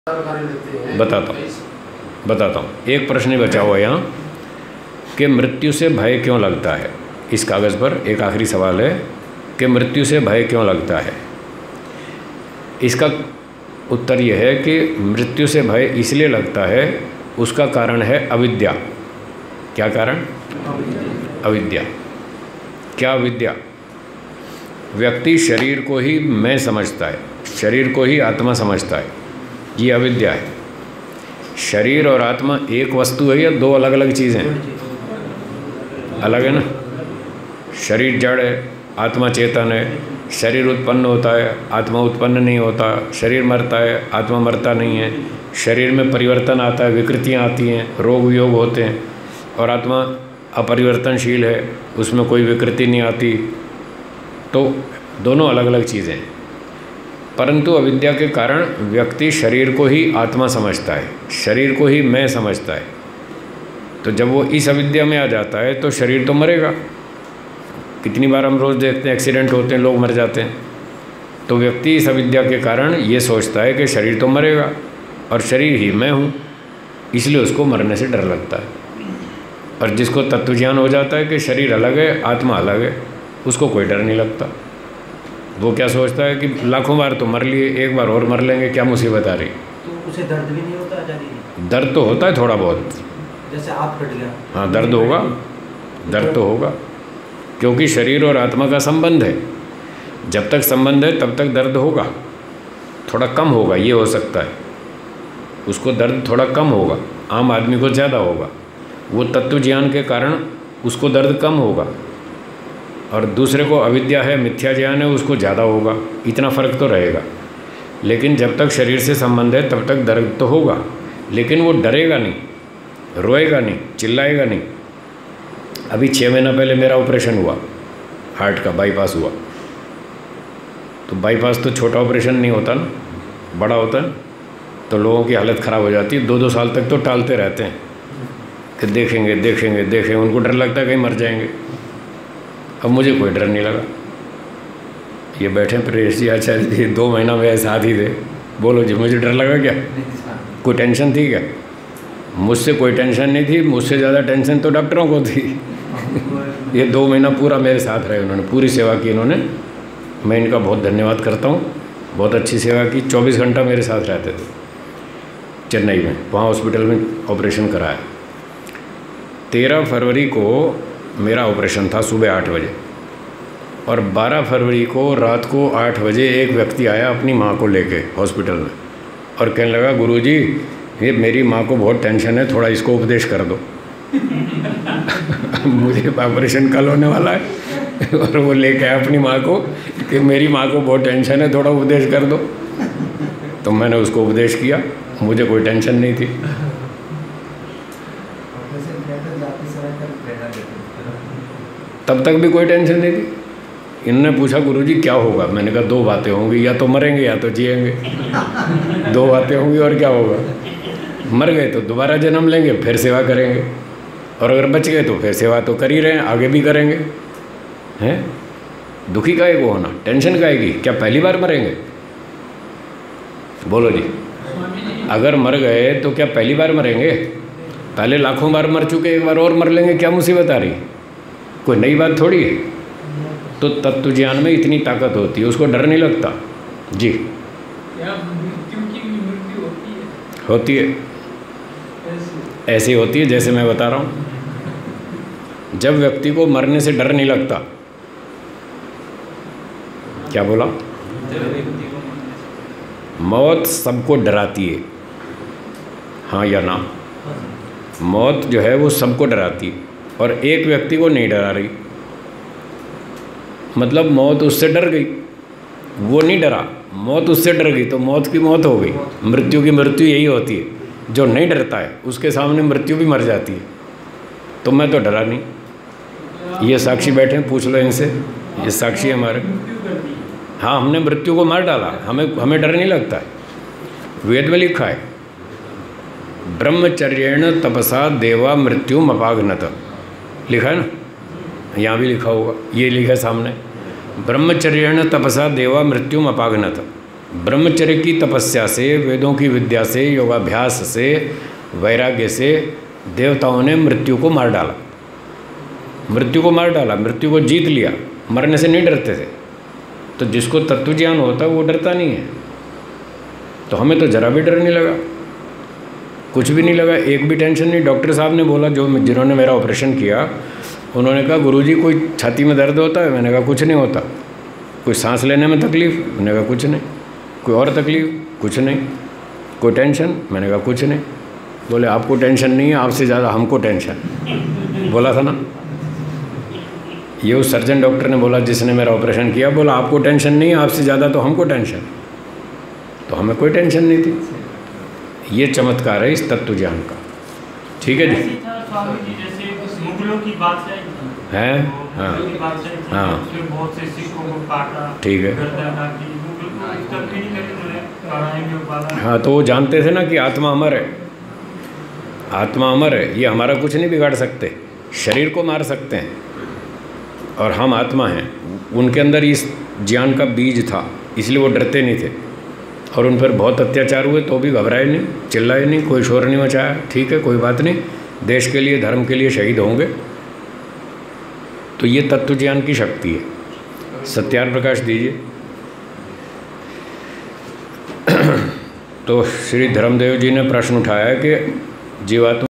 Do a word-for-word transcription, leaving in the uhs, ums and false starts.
बताता हूँ बताता हूँ एक प्रश्न बचा हुआ यहाँ कि मृत्यु से भय क्यों लगता है। इस कागज़ पर एक आखिरी सवाल है कि मृत्यु से भय क्यों लगता है। इसका उत्तर यह है कि मृत्यु से भय इसलिए लगता है, उसका कारण है अविद्या। क्या कारण? अविद्या। क्या अविद्या? व्यक्ति शरीर को ही मैं समझता है, शरीर को ही आत्मा समझता है, ये अविद्या है। शरीर और आत्मा एक वस्तु है या दो अलग अलग चीज़ें हैं? अलग है ना। शरीर जड़ है, आत्मा चेतन है। शरीर उत्पन्न होता है, आत्मा उत्पन्न नहीं होता। शरीर मरता है, आत्मा मरता नहीं है। शरीर में परिवर्तन आता है, विकृतियाँ आती हैं, रोग वियोग होते हैं। और आत्मा अपरिवर्तनशील है, उसमें कोई विकृति नहीं आती। तो दोनों अलग अलग चीज़ें हैं। परंतु अविद्या के कारण व्यक्ति शरीर को ही आत्मा समझता है, शरीर को ही मैं समझता है। तो जब वो इस अविद्या में आ जाता है तो शरीर तो मरेगा। कितनी बार हम रोज़ देखते हैं एक्सीडेंट होते हैं, लोग मर जाते हैं। तो व्यक्ति इस अविद्या के कारण ये सोचता है कि शरीर तो मरेगा और शरीर ही मैं हूँ, इसलिए उसको मरने से डर लगता है। और जिसको तत्वज्ञान हो जाता है कि शरीर अलग है, आत्मा अलग है, उसको कोई डर नहीं लगता। वो क्या सोचता है कि लाखों बार तो मर लिए, एक बार और मर लेंगे, क्या मुसीबत आ रही। तो उसे दर्द भी नहीं होता आचार्य? दर्द तो होता है थोड़ा बहुत, जैसे आप कट गया। हाँ दर्द होगा, दर्द तो होगा, क्योंकि शरीर और आत्मा का संबंध है। जब तक संबंध है तब तक दर्द होगा, थोड़ा कम होगा, ये हो सकता है। उसको दर्द थोड़ा कम होगा, आम आदमी को ज़्यादा होगा। वो तत्व ज्ञान के कारण उसको दर्द कम होगा, और दूसरे को अविद्या है, मिथ्या ज्ञान है, उसको ज़्यादा होगा। इतना फ़र्क तो रहेगा। लेकिन जब तक शरीर से संबंध है तब तक दर्द तो होगा, लेकिन वो डरेगा नहीं, रोएगा नहीं, चिल्लाएगा नहीं। अभी छः महीना पहले मेरा ऑपरेशन हुआ, हार्ट का बाईपास हुआ। तो बाईपास तो छोटा ऑपरेशन नहीं होता ना, बड़ा होता है। तो लोगों की हालत ख़राब हो जाती है, दो दो साल तक तो टालते रहते हैं कि देखेंगे देखेंगे देखेंगे। उनको डर लगता है कहीं मर जाएंगे। अब मुझे कोई डर नहीं लगा। ये बैठे प्रेस जी, आचार्य जी, दो महीना मेरे साथ ही थे। बोलो जी, मुझे डर लगा क्या? कोई टेंशन थी क्या? मुझसे कोई टेंशन नहीं थी। मुझसे ज़्यादा टेंशन तो डॉक्टरों को थी। ये दो महीना पूरा मेरे साथ रहे, उन्होंने पूरी सेवा की। इन्होंने, मैं इनका बहुत धन्यवाद करता हूँ, बहुत अच्छी सेवा की। चौबीस घंटा मेरे साथ रहते थे चेन्नई में, वहाँ हॉस्पिटल में ऑपरेशन कराया। तेरह फरवरी को मेरा ऑपरेशन था सुबह आठ बजे, और बारह फरवरी को रात को आठ बजे एक व्यक्ति आया अपनी माँ को लेके हॉस्पिटल में, और कहने लगा, गुरुजी ये मेरी माँ को बहुत टेंशन है, थोड़ा इसको उपदेश कर दो। मुझे ऑपरेशन कल होने वाला है, और वो लेके आया अपनी माँ को कि मेरी माँ को बहुत टेंशन है, थोड़ा उपदेश कर दो। तो मैंने उसको उपदेश किया, मुझे कोई टेंशन नहीं थी। तब तक भी कोई टेंशन नहीं थी। इन्होंने पूछा, गुरुजी क्या होगा? मैंने कहा दो बातें होंगी, या तो मरेंगे या तो जिएंगे। दो बातें होंगी और क्या होगा? मर गए तो दोबारा जन्म लेंगे, फिर सेवा करेंगे, और अगर बच गए तो फिर सेवा तो कर ही रहे हैं, आगे भी करेंगे। हैं दुखी काहे को होना, टेंशन काहेगी? क्या पहली बार मरेंगे? बोलो जी, अगर मर गए तो क्या पहली बार मरेंगे? पहले लाखों बार मर चुके, एक बार और मर लेंगे, क्या मुसीबत आ रही? कोई नई बात थोड़ी है। तो तत्व ज्ञान में इतनी ताकत होती है, उसको डर नहीं लगता जी। क्या मृत्यु की मृत्यु होती है? होती है, ऐसी होती है जैसे मैं बता रहा हूँ। जब व्यक्ति को मरने से डर नहीं लगता, क्या बोला? मौत सबको डराती है, हाँ या ना? मौत जो है वो सबको डराती है, और एक व्यक्ति को नहीं डरा रही। मतलब मौत उससे डर गई, वो नहीं डरा, मौत उससे डर गई, तो मौत की मौत हो गई। मृत्यु की मृत्यु यही होती है, जो नहीं डरता है उसके सामने मृत्यु भी मर जाती है। तो मैं तो डरा नहीं। ये साक्षी बैठे हैं, पूछ लो इनसे, ये साक्षी है हमारे। हाँ, हमने मृत्यु को मार डाला, हमें हमें डर नहीं लगता है। वेद में लिखा है, ब्रह्मचर्येण तपसा देवा मृत्यु अपागनत, लिखा है ना, यहाँ भी लिखा होगा, ये लिखा है सामने, ब्रह्मचर्येण तपसा देवा मृत्यु अपागनत। ब्रह्मचर्य की तपस्या से, वेदों की विद्या से, योगाभ्यास से, वैराग्य से देवताओं ने मृत्यु को मार डाला, मृत्यु को मार डाला, मृत्यु को जीत लिया। मरने से नहीं डरते थे। तो जिसको तत्व ज्ञान होता है वो डरता नहीं है। तो हमें तो जरा भी डर नहीं लगा, कुछ भी नहीं लगा, एक भी टेंशन नहीं। डॉक्टर साहब ने बोला, जो जिन्होंने मेरा ऑपरेशन किया, उन्होंने कहा गुरुजी कोई छाती में दर्द होता है? मैंने कहा कुछ नहीं होता। कोई सांस लेने में तकलीफ़? मैंने कहा कुछ नहीं। कोई और तकलीफ़? कुछ नहीं। कोई टेंशन? मैंने कहा कुछ नहीं। बोले आपको टेंशन नहीं है, आपसे ज़्यादा हमको टेंशन। बोला था ना, ये उस सर्जन डॉक्टर ने बोला जिसने मेरा ऑपरेशन किया, बोला आपको टेंशन नहीं है, आपसे ज़्यादा तो हमको टेंशन। तो हमें कोई टेंशन नहीं थी। ये चमत्कार है इस तत्व ज्ञान का। ठीक है जी। स्वामी जी जैसे मुगलों की बादशाही है, हाँ हाँ, बहुत से सिखों को काटा, ठीक है, गर्दन काटी, मुगल को इस तरह नहीं करे, हाँ। तो वो जानते थे ना कि आत्मा अमर है, आत्मा अमर है, ये हमारा कुछ नहीं बिगाड़ सकते। शरीर को मार सकते हैं और हम आत्मा हैं। उनके अंदर इस ज्ञान का बीज था, इसलिए वो डरते नहीं थे। और उन पर बहुत अत्याचार हुए तो भी घबराए नहीं, चिल्लाए नहीं, कोई शोर नहीं मचाया। ठीक है, कोई बात नहीं, देश के लिए, धर्म के लिए शहीद होंगे। तो ये तत्व ज्ञान की शक्ति है। सत्यार प्रकाश दीजिए। तो श्री धर्मदेव जी ने प्रश्न उठाया कि जीवात्मा